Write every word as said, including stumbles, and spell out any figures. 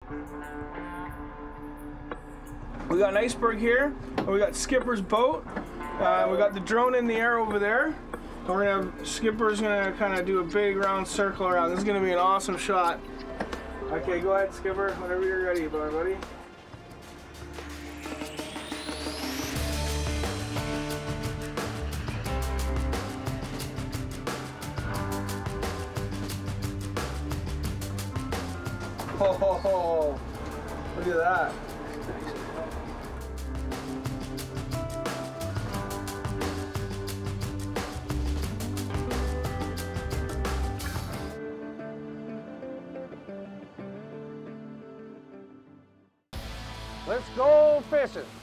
We got an Iceberg here, and we got Skipper's boat. Uh, we got the drone in the air over there. And we're gonna have, Skipper's gonna kind of do a big round circle around. This is gonna be an awesome shot. Okay, go ahead, Skipper, whenever you're ready, buddy. Ho, ho, ho. Look at that. Let's go fishing.